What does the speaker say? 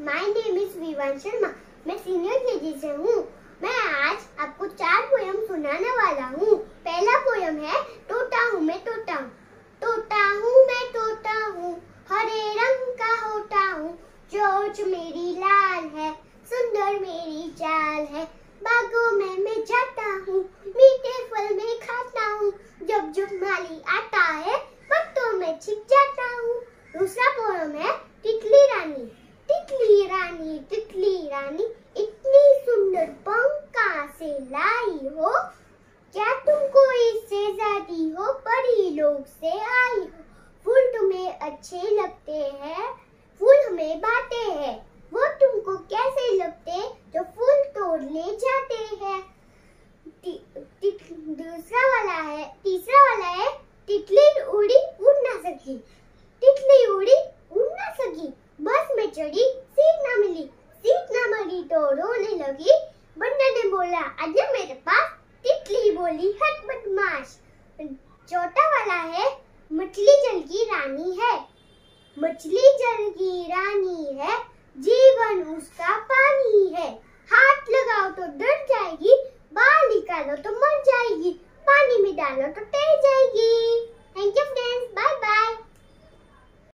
My name is Vivaan Sharma. मैं senior KG से हूँ। मैं आज आपको 4 पोयम सुनाने वाला हूँ। पहला पोयम है तोता हूँ मैं तोता हूँ। तोता हूँ मैं तोता हूँ, हरे रंग का होता हूँ। चोंच मेरी लाल है, सुंदर मेरी चाल है। बागों में मैं जाता हूँ, मीठे फल में खाता हूँ। जब जब माली आता है, पत्तों में छिप जाता हूँ। दूसरा पोयम है तितली रानी। तितली रानी, तितली रानी, इतनी सुंदर पंख कहाँ से लाई हो? क्या तुम कोई शहजादी हो, परी लोग से आई हो? फूल तुम्हें अच्छे लगते हैं, फूल हमें बांटे हैं। वो तुमको कैसे लगते जो फूल तोड़ ले जाते हैं? तीसरा वाला है तितली उड़ी उड़ ना सकी। तितली उड़ी उड़ ना सकी, बस में चढ़ी सीट ना मिली। सीट ना मिली तो रोने लगी। बंदर ने बोला आजा मेरे पास, तितली बोली हट बदमाश। चौथा वाला है मछली जल की रानी है। मछली जल की रानी है, जीवन उसका पानी है। हाथ लगाओ तो डर जाएगी, बाहर निकालो तो मर जाएगी, पानी में डालो तो तैर जाएगी।